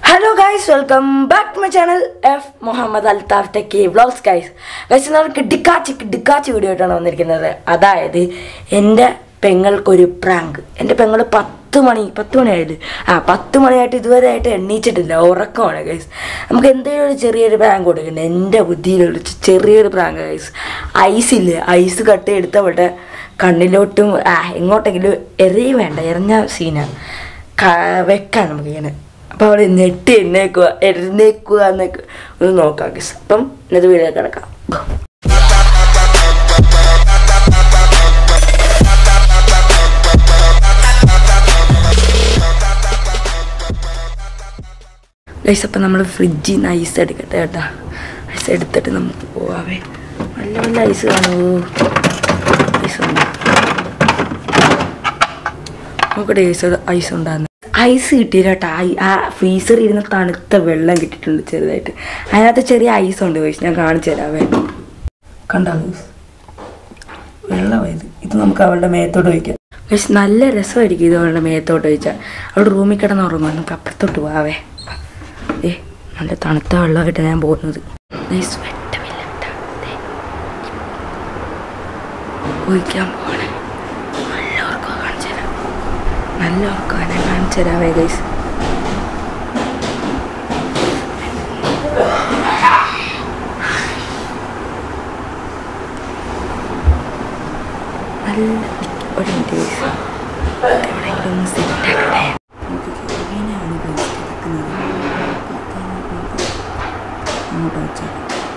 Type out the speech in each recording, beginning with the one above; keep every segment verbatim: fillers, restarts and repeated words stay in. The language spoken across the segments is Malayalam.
Hello guys, welcome back to my channel F.Muhammed Althaf Techy vlogs guys. Guys, നമുക്ക് ഡിക്കാച്ചി ഡിക്കാച്ചി വീഡിയോ ആയിട്ടാണ് വന്നിരിക്കുന്നത്. അതായത് എൻ്റെ പെങ്ങൾക്കൊരു പ്രാങ്ക്. എൻ്റെ പെങ്ങൾ പത്ത് മണി പത്ത് മണിയായില്ലേ ആ പത്ത് മണിയായിട്ട് ഇതുവരെ ആയിട്ട് എണ്ണീച്ചിട്ടില്ല, ഉറക്കമാണ് ഗൈസ്. നമുക്ക് എന്തെങ്കിലും ഒരു ചെറിയൊരു പ്രാങ്ക് കൊടുക്കണ്ടേ? എൻ്റെ ബുദ്ധിയിലുള്ള ചെറിയൊരു പ്രാങ്ക് ഗൈസ്. ഐസില്ലേ, ഐസ് കട്ട് എടുത്തവിടെ കണ്ണിലോട്ടും ആ എങ്ങോട്ടെങ്കിലും എറിയ വേണ്ട, എറിഞ്ഞ സീനാണ് വെക്കാൻ നമുക്കിങ്ങനെ. അപ്പോൾ അവിടെ നെട്ടി എണ്ണേക്കുക എഴുന്നേക്കുക എന്നൊക്കെ ഒന്ന് നോക്കാം ഗൈസ്. അപ്പം ഇന്നത്തെ വീഡിയോ കിടക്കാം. ഗൈസ്, അപ്പം നമ്മൾ ഫ്രിഡ്ജിൽ നിന്ന് ഐസ് എടുക്കട്ടെ കേട്ടോ. ഐസ് എടുത്തിട്ട് നമുക്ക് പോവാവേ. നല്ല നല്ല ഐസ് കാണുമോ? ഐസ് ഉണ്ട്, നോക്കട്ടെ ഐസ് ഐസ് ഉണ്ടാകുന്നത്. ഐസ് കിട്ടിയില്ല കേട്ടോ. ആ ഫ്രീസറിൽ ഇരുന്ന് തണുത്ത വെള്ളം കിട്ടിയിട്ടുണ്ട് ചെറുതായിട്ട്. അതിനകത്ത് ചെറിയ ഐസ് ഉണ്ട് ഗൈസ്, ഞാൻ കാണിച്ചു തരാവേ. കണ്ടോ ഗൈസ്, വെള്ളമായത്. ഇത് നമുക്ക് അവളുടെ മേത്തോട്ട് ഒഴിക്കാം ഗൈസ്. നല്ല രസമായിരിക്കും ഇത് അവളുടെ മേത്തോട്ട് ഒഴിച്ചാൽ. അവളുടെ റൂമിൽ കിടന്ന് ഉറങ്ങും. നമുക്ക് അപ്പുറത്തോട്ട് പോവാവേ. ഏ നല്ല തണുത്ത വെള്ളമായിട്ട് ഞാൻ പോകുന്നത് ഗൈസ്. വെട്ടമില്ല ഒഴിക്കാൻ പോകണേ. നല്ല ഉറക്കം കാണിച്ചു തരാം, നല്ല ഉറക്കം ഞാൻ കാണിച്ചു തരാവേ ഗൈസ്. നല്ല ഒരു മിനിറ്റ് ഗൈസ്, എവിടെയെങ്കിലും ഒന്ന് സെറ്റാക്കട്ടെ. നമുക്ക് എങ്ങനെയാണ് ഗൈസ് കിടക്കുന്നത്? അങ്ങോട്ട് വെച്ചാൽ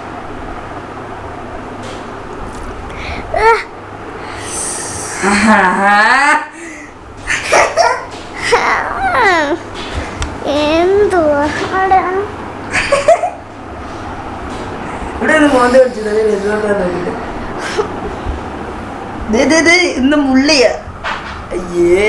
ഇവിടെ ഒന്ന് മോന്ത പിടിച്ചത് ഇന്ന് മുള്ളിയ. അയ്യേ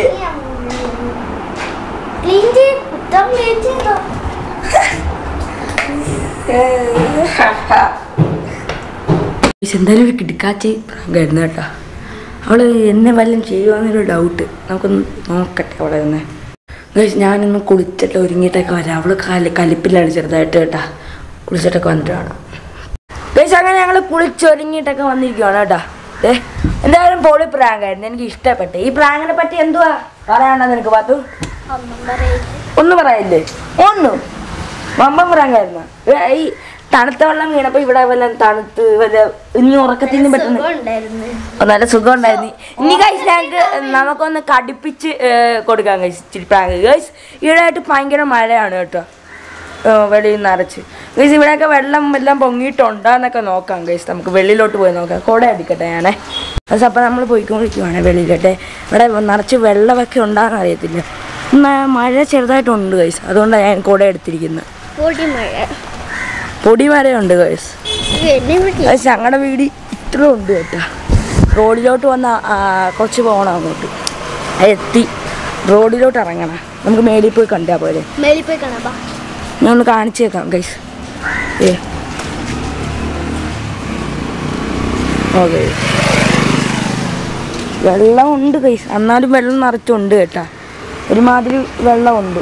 എന്തായാലും കിടക്കാച്ചി പ്രാങ്കായിരുന്നു കേട്ടോ. അവള് എന്നെ വല്ലതും ചെയ്യുവാന്നൊരു ഡൗട്ട്. നമുക്കൊന്ന് നോക്കട്ടെ അവളെ ഒന്ന് ഗൈസ്. ഞാനൊന്ന് കുളിച്ചിട്ട് ഒരുങ്ങിയിട്ടൊക്കെ വരാം. അവള് കല കലിപ്പിലാണ് ചെറുതായിട്ട് കേട്ടാ. കുളിച്ചിട്ടൊക്കെ വന്നിട്ട് കാണാം ഗൈസ്. അങ്ങനെ ഞങ്ങൾ കുളിച്ചൊരുങ്ങിയിട്ടൊക്കെ വന്നിരിക്കുവാണ് കേട്ടോ. ഏ എന്തായാലും പൊളി പ്രാങ്കായിരുന്നു, എനിക്ക് ഇഷ്ടപ്പെട്ടു. ഈ പ്രാങ്കിനെ പറ്റി എന്തുവാ പറയാനുണ്ടോ നിനക്ക് പാത്തു? ഒന്നും പറയില്ലേ? ഒന്നും മമ്പം പ്രാങ്കായിരുന്നു. ഈ തണുത്ത വെള്ളം വീണപ്പോ ഇവിടെ വല്ല തണുത്ത് വല്ല ഇനി ഉറക്കത്തിന് പെട്ടെന്ന് നല്ല സുഖം ഉണ്ടായിരുന്നു. ഇനി ഗൈസ് ഞങ്ങൾക്ക് നമുക്കൊന്ന് കടുപ്പിച്ച് കൊടുക്കാം ഗൈസ് ഇച്ചിരി പ്രാങ്ക്. ഗൈസ് ഈടായിട്ട് ഭയങ്കര മഴയാണ് കേട്ടോ, വെളിയിൽ നിന്ന് അരച്ച് ഗൈസ്. ഇവിടെയൊക്കെ വെള്ളം എല്ലാം പൊങ്ങിയിട്ടുണ്ടോന്നൊക്കെ നോക്കാം ഗൈസ്. നമുക്ക് വെളിയിലോട്ട് പോയി നോക്കാം. കുട അടിക്കട്ടെ ഞാനേ ഗൈസ്. അപ്പം നമ്മൾ പോയിക്കൊണ്ടിരിക്കുവാണേ വെളിയിലോട്ടെ. ഇവിടെ നിറച്ച് വെള്ളമൊക്കെ ഉണ്ടാകാൻ അറിയത്തില്ല. മഴ ചെറുതായിട്ടുണ്ട് ഗൈസ്, അതുകൊണ്ടാണ് ഞാൻ കുട എടുത്തിരിക്കുന്നത്. പൊടിമരയുണ്ട് ഗൈസ്. ഗൈസ് ഞങ്ങളുടെ വീട് ഇത്ര ഉണ്ട് കേട്ടോ. റോഡിലോട്ട് വന്ന കുറച്ച് പോകണം അങ്ങോട്ട്. എത്തി റോഡിലോട്ട് ഇറങ്ങണം. നമുക്ക് മേളിൽ പോയി കണ്ടാൽ പോലെ. മേളിൽ പോയി കാണാം, ഞാൻ ഒന്ന് കാണിച്ചേക്കാം ഗൈസ്. ഏ ഓക്കെ, വെള്ളം ഉണ്ട് ഗൈസ്. എന്നാലും വെള്ളം നിറച്ചുണ്ട് കേട്ടോ. ഒരുമാതിരി വെള്ളമുണ്ട്.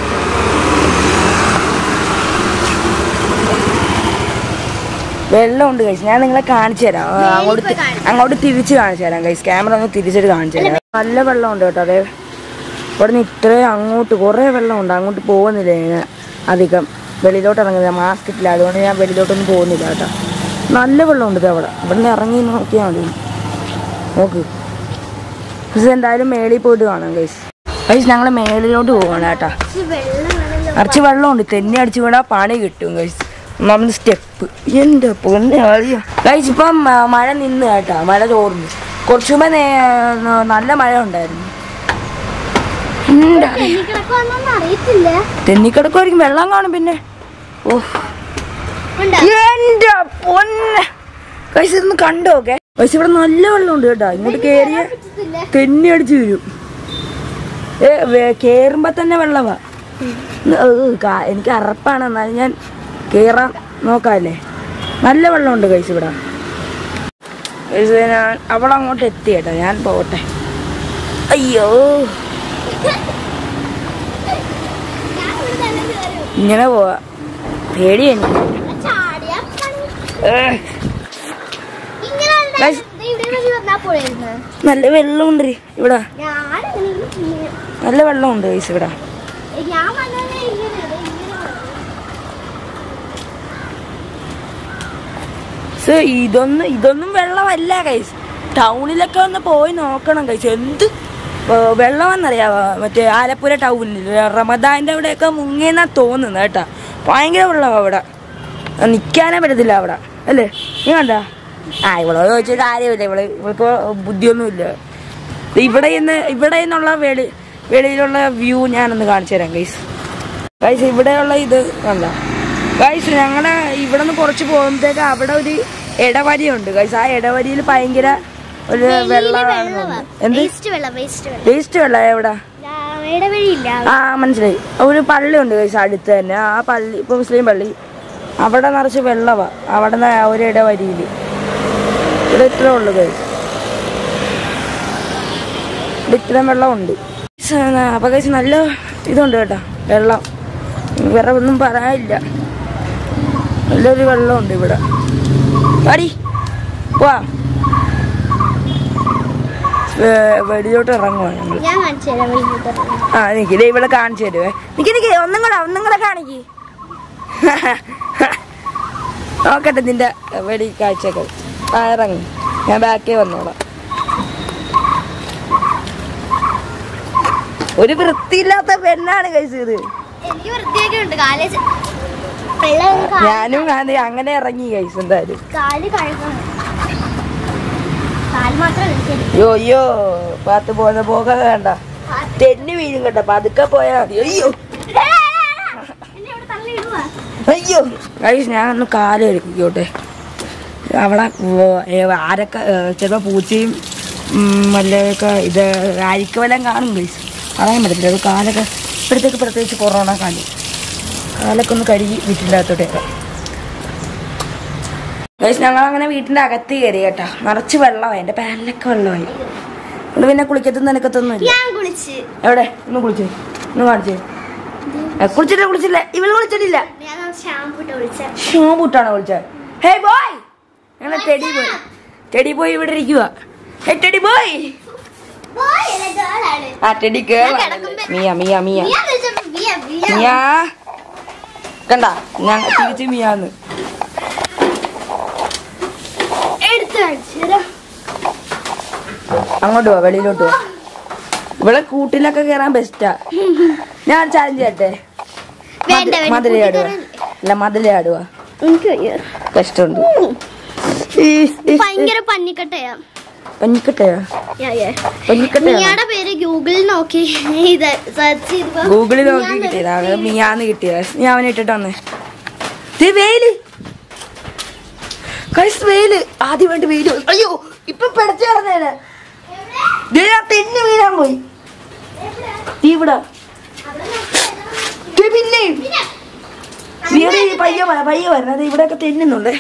വെള്ളമുണ്ട് ഗൈസ്. ഞാൻ നിങ്ങളെ കാണിച്ചു തരാം. അങ്ങോട്ട് അങ്ങോട്ട് തിരിച്ച് കാണിച്ചു തരാം ഗൈസ്. ക്യാമറ ഒന്ന് തിരിച്ചിട്ട് കാണിച്ചു തരാം. നല്ല വെള്ളമുണ്ട് കേട്ടോ. അതെ ഇവിടെ നിന്ന് ഇത്രയും അങ്ങോട്ട് കുറേ വെള്ളമുണ്ട്. അങ്ങോട്ട് പോകുന്നില്ല ഞാൻ അധികം. വെളിയിലോട്ട് ഇറങ്ങുന്നില്ല, മാസ്ക് ഇട്ടില്ല. അതുകൊണ്ട് ഞാൻ വെളിയിലോട്ടൊന്നും പോകുന്നില്ല കേട്ടോ. നല്ല വെള്ളമുണ്ട് ഇത് അവിടെ. ഇവിടെ നിന്ന് ഇറങ്ങി നോക്കിയാൽ മതി. നോക്ക് ഗൈസ്. എന്തായാലും മേളിൽ പോയിട്ട് കാണാം ഗൈസ്. ഗൈസ് ഞങ്ങൾ മേളിലോട്ട് പോകണം കേട്ടോ. കുറച്ച് വെള്ളമുണ്ട്. തെന്നി അടിച്ച് വീണാൽ പണി കിട്ടും ഗൈസ്. ഒന്നാമത് സ്റ്റെപ്പ്. എൻ്റെ പൊന്നെ അറിയാം ഗൈസ്. ഇപ്പം മഴ നിന്ന് കേട്ടോ, മഴ തോർന്നു. കുറച്ചു മുമ്പേ നല്ല മഴ ഉണ്ടായിരുന്നു. തെന്നിക്കിടക്കുമായിരിക്കും, വെള്ളം കാണും പിന്നെ. ഓ എൻ്റെ പൊന്നെ ഗൈസ്, ഇതൊന്ന് കണ്ടോ? ഓക്കെ ഗൈസ്, ഇവിടെ നല്ല വെള്ളമുണ്ട് കേട്ടോ. ഇങ്ങോട്ട് കയറിയ തെന്നി അടിച്ച് വരും. ഏ കയറുമ്പോ തന്നെ വെള്ളമാ. എനിക്ക് അറപ്പാണ്, എന്നാലും ഞാൻ കയറാൻ നോക്കാല്ലേ. നല്ല വെള്ളമുണ്ട് ഗൈസ് ഇവിടെ. ഞാൻ അവൾ അങ്ങോട്ട് എത്തി കേട്ടോ. ഞാൻ പോട്ടെ. അയ്യോ ഇങ്ങനെ പോവാ പേടി എനിക്ക് നല്ല വെള്ളമുണ്ട് ഇവിടെ നല്ല വെള്ളമുണ്ട് ഗൈസ് ഇവിടെ ഇതൊന്നും ഇതൊന്നും വെള്ളമല്ല ഗൈസ് ടൗണിലൊക്കെ ഒന്ന് പോയി നോക്കണം ഗൈസ് എന്ത് വെള്ളമെന്നറിയാവോ മറ്റേ ആലപ്പുഴ ടൗണിൽ റമദാൻ്റെ അവിടെയൊക്കെ മുങ്ങിയെന്നാ തോന്നുന്നത് കേട്ടാ ഭയങ്കര വെള്ളമാണ് അവിടെ നിൽക്കാനേ പറ്റത്തില്ല അവിടെ അല്ലേ നീ കണ്ട ആ ഇവളോട് ചോദിച്ച കാര്യമില്ല ഇവള് ഇവൾക്ക് ബുദ്ധിയൊന്നുമില്ല ഇവിടെ നിന്ന് ഇവിടെ നിന്നുള്ള വെളി വെളിയിലുള്ള വ്യൂ ഞാനൊന്ന് കാണിച്ചു തരാം ഗൈസ് ഗൈസ് ഇവിടെയുള്ള ഇത് കണ്ട ഗൈസ് ഞങ്ങളുടെ ഇവിടെ നിന്ന് കുറച്ച് പോകുമ്പോഴത്തേക്ക് അവിടെ ഒരു ഇടവരിയുണ്ട് ഗൈസ് ആ ഇടവരിയിൽ ഭയങ്കര ഒരു വെള്ളമാണ് എന്ത് വേസ്റ്റ് വെള്ളം എവിടെ ആ മനസ്സിലായി ഒരു പള്ളിയുണ്ട് ഗൈസ് അടുത്ത് തന്നെ ആ പള്ളി ഇപ്പൊ മുസ്ലിം പള്ളി അവിടെ നിറച്ച് വെള്ളവാ അവിടെ നിന്ന് ഒരു ഇടവരിയിൽ ഇവിടെ ഇത്ര ഉള്ളു ഗൈസ് ഇവിടെ ഇത്രയും വെള്ളമുണ്ട് അപ്പൊ ഗൈസ് നല്ല ഇതുണ്ട് കേട്ടോ വെള്ളം വേറെ ഒന്നും പറയാനില്ല നല്ലൊരു വെള്ളമുണ്ട് ഇവിടെ പാടി വാ വെടിയോട്ട് ഇറങ്ങുവാ ഞങ്ങള് ആ നിക്ക് ഇവിടെ കാണിച്ചു തരുവേ നിക്ക് നിക്ക് ഒന്നും കൂടെ ഒന്നും കൂടെ കാണിക്ക് നോക്കട്ടെ നിന്റെ വെടി കാഴ്ചയൊക്കെ ആ ഇറങ്ങി ഞാൻ ബാക്കേ വന്നോളാം ഒരു വൃത്തിയില്ലാത്ത പെണ്ണാണ് കഴിച്ചത് ഞാനും അങ്ങനെ ഇറങ്ങി കഴിച്ചു എന്തായാലും അയ്യോ അയ്യോ പാത്ത് പോകുന്ന പോകാതെ വേണ്ട തെന്നി വീഴും കേട്ടോ പതുക്കെ പോയാ മതി അയ്യോ അയ്യോ കഴിച്ച് ഞാൻ ഒന്ന് കാല് കഴിക്കോട്ടെ അവളെ ആരൊക്കെ ചിലപ്പോ പൂച്ചയും വല്ലതൊക്കെ ഇത് അരിക്കവെല്ലാം കാണും കഴിച്ച് പറയാൻ പറ്റത്തില്ല അത് കാലൊക്കെ ഇപ്പോഴത്തേക്ക് പ്രത്യേകിച്ച് കൊറോണ കാലം കാലൊക്കെ ഒന്ന് കഴുകി വീട്ടിൻ്റെ അകത്തോട്ടേക്കാം ഗൈസ് ഞങ്ങളങ്ങനെ വീട്ടിൻ്റെ അകത്ത് കയറി കേട്ടാ നിറച്ച് വെള്ളമായി എൻ്റെ പാനിലൊക്കെ വെള്ളമായി അത് പിന്നെ കുളിക്കത്തൊന്നും നിനക്കത്തൊന്നും ഇല്ല എവിടെ ഒന്ന് കുളിച്ചേ ഒന്ന് കാണിച്ചേ കുളിച്ചില്ല കുളിച്ചില്ല ഇവള് കുളിച്ചിട്ടില്ല ഷാമ്പു ഇട്ടാണോ കുളിച്ചത് ഹേ ബോയ് ഞങ്ങൾ ടെഡി ബോയ് ടെഡി ബോയ് ഇവിടെ ഇരിക്കുക ഹേ ടെഡി ബോയ് ആ teddy girl Mia Mia Mia Mia കണ്ട ഞാൻ തിരിച്ച് മിയാന്ന് അങ്ങോട്ട് പോവാ വെളിയിലോട്ട് പോവാ ഇവിടെ കൂട്ടിലൊക്കെ കേറാൻ ബെസ്റ്റാ ഞാൻ ചാലഞ്ച് ചെയ്യട്ടെ മതിലയാടുക അല്ല മതിലയാടുക കഷ്ടമുണ്ട് ഭയങ്കര പന്നിക്കട്ടയാ പന്നിക്കട്ടയാ പന്നിക്കട്ടയുടെ പേര് ഗൂഗിളിൽ നോക്കി ഗൂഗിളിൽ നോക്കി കിട്ടിയതാ മിയാന്ന് കിട്ടിയതാ ഞാൻ അവനെ ഇട്ടിട്ട് വന്നേ വെയില് കൈസ് വെയില് ആദ്യമായിട്ട് വെയില് അയ്യോ ഇപ്പൊ പിടച്ചു കിടന്നേനെ തെന്നു വീഴാൻ പോയി ഇവിടെ പിന്നെ പയ്യ പയ്യ വരുന്നത് ഇവിടെയൊക്കെ തെന്നുന്നുണ്ടേ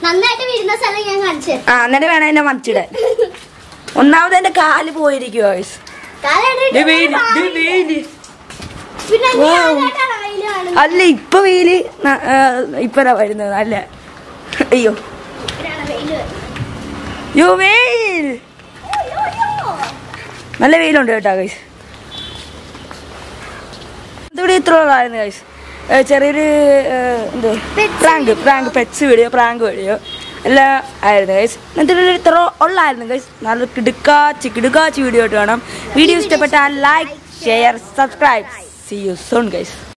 ആ എന്നിട്ട് വേണം എന്നെ മറിച്ചിടാൻ ഒന്നാമത് എന്റെ കാല് പോയിരിക്കുവോ അല്ല ഇപ്പൊ വെയില് ഇപ്പഴാ വരുന്നത് അല്ല അയ്യോ യോ വെയിൽ നല്ല വെയിലുണ്ട് കേട്ടോ ഗൈസ് ഇതിവിടെ ഇത്ര ഉള്ളായിരുന്നു ഗൈസ് ചെറിയൊരു എന്ത് prank prank pets video prank video എല്ലാം ആയിരുന്നു ഗൈസ് എന്നിട്ട് ഇത്ര ഉള്ളായിരുന്നു ഗൈസ് നല്ല കിടുക്കാച്ചി കിടുക്കാച്ചി വീഡിയോ ആയിട്ട് കാണാം വീഡിയോ ഇഷ്ടപ്പെട്ടാൽ like share subscribe see you soon guys.